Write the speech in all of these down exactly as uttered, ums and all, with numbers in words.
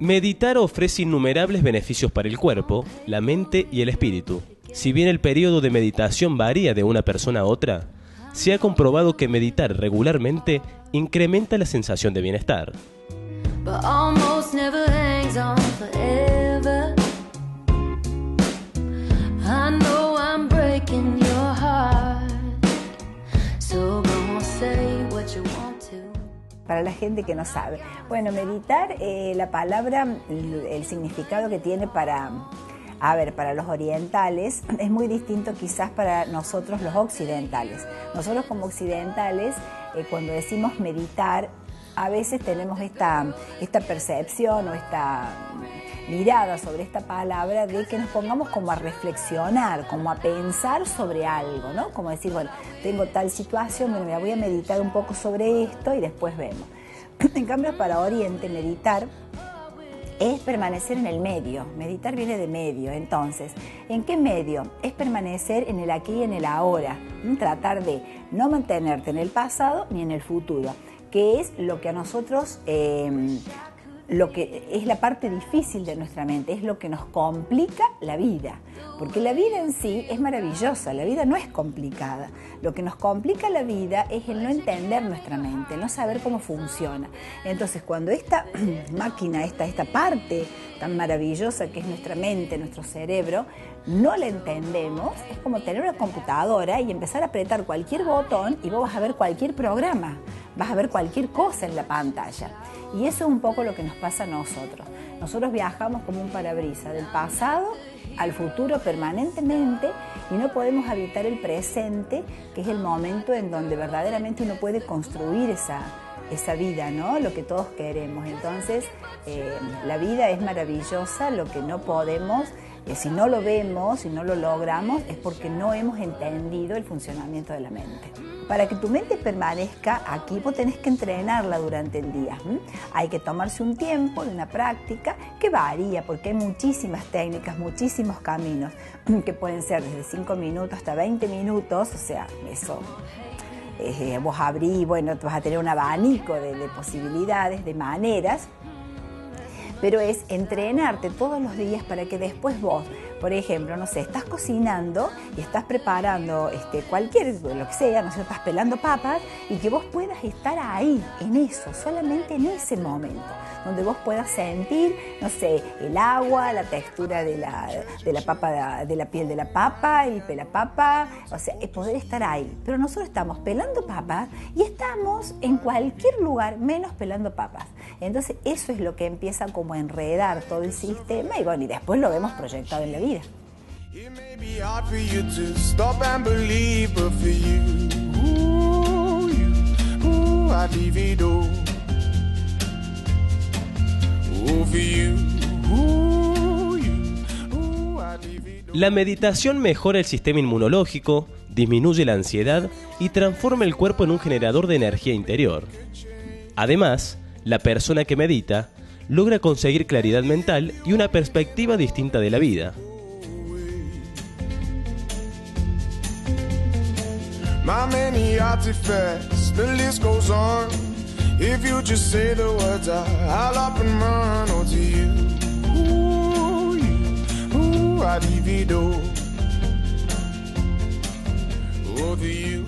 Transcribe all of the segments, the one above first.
Meditar ofrece innumerables beneficios para el cuerpo, la mente y el espíritu. Si bien el periodo de meditación varía de una persona a otra, se ha comprobado que meditar regularmente incrementa la sensación de bienestar. But almost never hangs on forever. I know I'm breaking your heart, so go say what you want to. Para la gente que no sabe, bueno, meditar, eh, la palabra, el, el significado que tiene para, a ver, para los orientales es muy distinto quizás para nosotros los occidentales. Nosotros como occidentales, eh, cuando decimos meditar, a veces tenemos esta, esta percepción o esta mirada sobre esta palabra de que nos pongamos como a reflexionar, como a pensar sobre algo, ¿no? Como decir, bueno, tengo tal situación, bueno, me voy a meditar un poco sobre esto y después vemos. En cambio, para Oriente, meditar es permanecer en el medio. Meditar viene de medio. Entonces, ¿en qué medio? Es permanecer en el aquí y en el ahora. Tratar de no mantenerte en el pasado ni en el futuro, que es lo que a nosotros, eh, lo que es la parte difícil de nuestra mente, es lo que nos complica la vida, porque la vida en sí es maravillosa, la vida no es complicada. Lo que nos complica la vida es el no entender nuestra mente, el no saber cómo funciona. Entonces, cuando esta máquina, esta, esta parte tan maravillosa que es nuestra mente, nuestro cerebro, no la entendemos, es como tener una computadora y empezar a apretar cualquier botón y vos vas a ver cualquier programa, vas a ver cualquier cosa en la pantalla. Y eso es un poco lo que nos pasa a nosotros. Nosotros viajamos como un parabrisas del pasado al futuro permanentemente y no podemos habitar el presente, que es el momento en donde verdaderamente uno puede construir esa, esa vida, ¿no? Lo que todos queremos. Entonces, eh, la vida es maravillosa, lo que no podemos, eh, si no lo vemos, si no lo logramos, es porque no hemos entendido el funcionamiento de la mente. Para que tu mente permanezca aquí, vos tenés que entrenarla durante el día. ¿Mm? Hay que tomarse un tiempo de una práctica que varía, porque hay muchísimas técnicas, muchísimos caminos, que pueden ser desde cinco minutos hasta veinte minutos, o sea, eso, eh, vos abrís, bueno, vas a tener un abanico de, de posibilidades, de maneras, pero es entrenarte todos los días para que después vos, por ejemplo, no sé, estás cocinando y estás preparando este, cualquier, lo que sea, no sé, estás pelando papas y que vos puedas estar ahí, en eso, solamente en ese momento, donde vos puedas sentir, no sé, el agua, la textura de la, de la papa, de la piel de la papa, el pelapapa, o sea, es poder estar ahí. Pero nosotros estamos pelando papas y estamos en cualquier lugar menos pelando papas. Entonces eso es lo que empieza como a enredar todo el sistema y bueno, y después lo vemos proyectado en la vida. It may be hard for you to stop and believe, but for you, ooh, you, ooh, I divido. Ooh, for you, ooh, you, ooh, I divido. La meditación mejora el sistema inmunológico, disminuye la ansiedad y transforma el cuerpo en un generador de energía interior. Además, la persona que medita logra conseguir claridad mental y una perspectiva distinta de la vida. My many artifacts, the list goes on. If you just say the words, I, I'll up and run. Oh, to you, ooh, you, ooh, I divido. Oh, to you.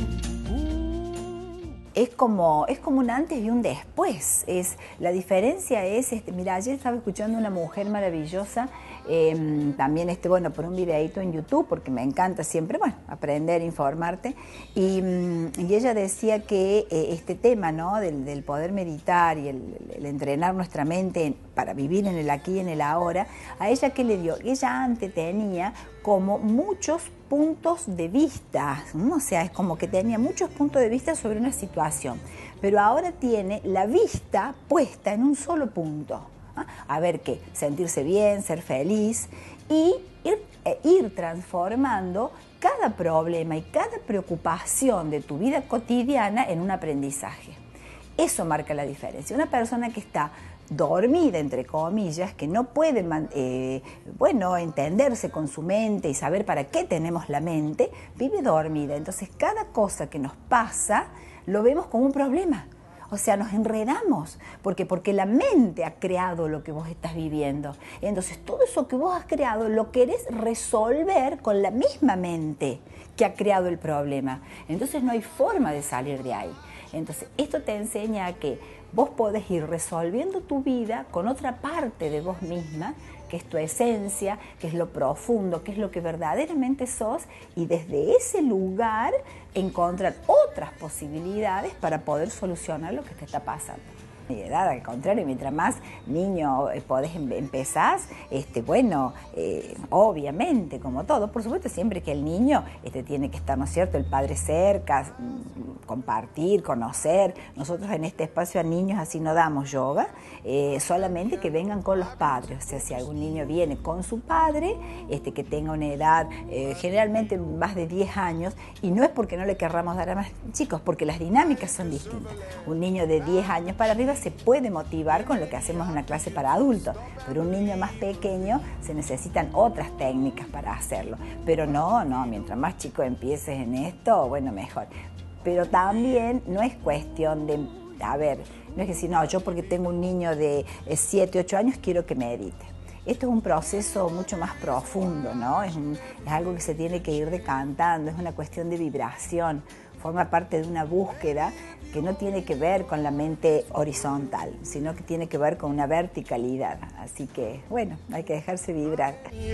Es como, es como un antes y un después. Es, la diferencia es, este, mira, ayer estaba escuchando una mujer maravillosa, eh, también este, bueno, por un videíto en YouTube, porque me encanta siempre, bueno, aprender, informarte, y, y ella decía que eh, este tema, ¿no?, del, del poder meditar y el, el entrenar nuestra mente para vivir en el aquí y en el ahora, a ella, ¿qué le dio? Ella antes tenía como muchos puntos de vista, ¿no? O sea, es como que tenía muchos puntos de vista sobre una situación, pero ahora tiene la vista puesta en un solo punto. ¿Ah? A ver qué, sentirse bien, ser feliz y ir, eh, ir transformando cada problema y cada preocupación de tu vida cotidiana en un aprendizaje. Eso marca la diferencia. Una persona que está dormida, entre comillas, que no puede eh, bueno, entenderse con su mente y saber para qué tenemos la mente, vive dormida. Entonces, cada cosa que nos pasa lo vemos como un problema. O sea, nos enredamos. ¿Por qué? Porque la mente ha creado lo que vos estás viviendo. Entonces, todo eso que vos has creado lo querés resolver con la misma mente que ha creado el problema. Entonces, no hay forma de salir de ahí. Entonces, esto te enseña a que vos podés ir resolviendo tu vida con otra parte de vos misma, que es tu esencia, que es lo profundo, que es lo que verdaderamente sos, y desde ese lugar encontrar otras posibilidades para poder solucionar lo que te está pasando. Mi edad, al contrario, mientras más niño eh, podés em empezás, este, bueno, eh, obviamente, como todo, por supuesto, siempre que el niño este, tiene que estar, ¿no es cierto?, el padre cerca, compartir, conocer. Nosotros en este espacio a niños así no damos yoga, eh, solamente que vengan con los padres. O sea, si algún niño viene con su padre, este, que tenga una edad eh, generalmente más de diez años, y no es porque no le querramos dar a más chicos, porque las dinámicas son distintas. Un niño de diez años para arriba se puede motivar con lo que hacemos en una clase para adultos, pero un niño más pequeño se necesitan otras técnicas para hacerlo. Pero no, no, mientras más chico empieces en esto, bueno, mejor. Pero también no es cuestión de, a ver, no es que si no, yo porque tengo un niño de siete, ocho años quiero que medite. Esto es un proceso mucho más profundo, ¿no? Es, un, es algo que se tiene que ir decantando, es una cuestión de vibración, forma parte de una búsqueda que no tiene que ver con la mente horizontal, sino que tiene que ver con una verticalidad. Así que, bueno, hay que dejarse vibrar.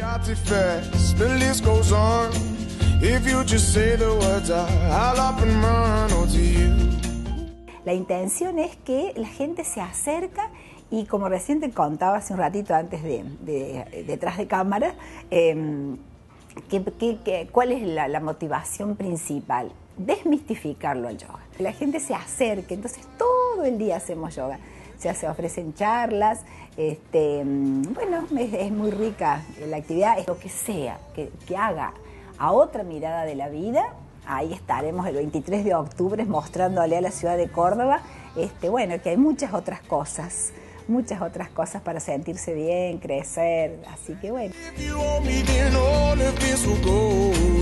La intención es que la gente se acerca y, como recién te contaba hace un ratito antes de, de detrás de cámara, eh, que, que, que, ¿cuál es la, la motivación principal? Desmistificarlo al yoga. La gente se acerque, entonces todo el día hacemos yoga. O sea, se ofrecen charlas, este, bueno, es, es muy rica la actividad, es lo que sea, que, que haga a otra mirada de la vida. Ahí estaremos el veintitrés de octubre mostrándole a la ciudad de Córdoba, este, bueno, que hay muchas otras cosas, muchas otras cosas para sentirse bien, crecer, así que bueno.